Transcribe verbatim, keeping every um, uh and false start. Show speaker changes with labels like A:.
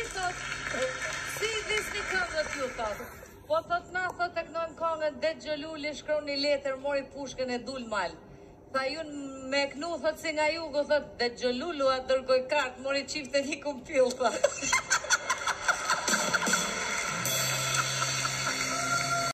A: thot, si disni këngët ju thot. Po thot na thot e kënon këngën det gjoluli shkron një letër, mori pushkën e dul mal. Tha ju me knu thot si nga jugo thot det gjolulu a dërgoj kartë, mori qifte një kumpill thot.